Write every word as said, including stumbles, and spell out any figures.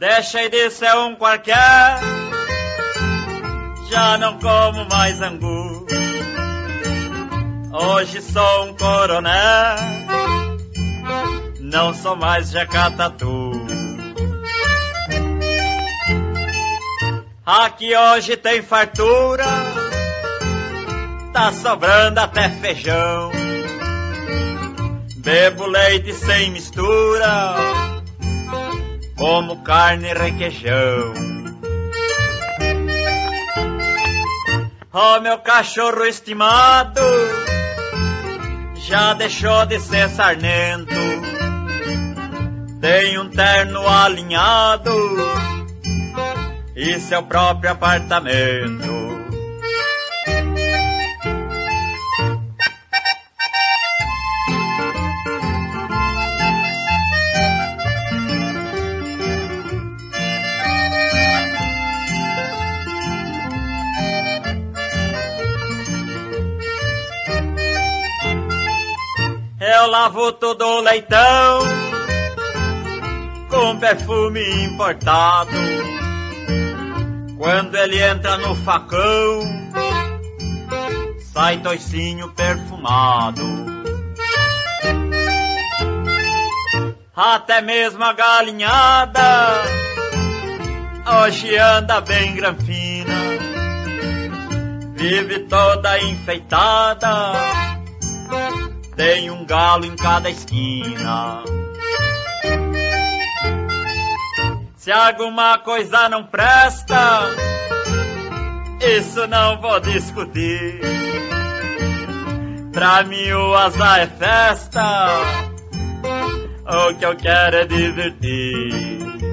Deixei de ser um qualquer, já não como mais angu. Hoje sou um coronel, não sou mais jacatatu. Aqui hoje tem fartura, tá sobrando até feijão. Bebo leite sem mistura, como carne e requeijão. Oh, meu cachorro estimado, já deixou de ser sarnento. Tem um terno alinhado e seu próprio apartamento. Eu lavo todo o leitão com perfume importado. Quando ele entra no facão, sai toicinho perfumado. Até mesmo a galinhada hoje anda bem granfina, vive toda enfeitada, tem um galo em cada esquina. Se alguma coisa não presta, isso não vou discutir. Pra mim o azar é festa, o que eu quero é divertir.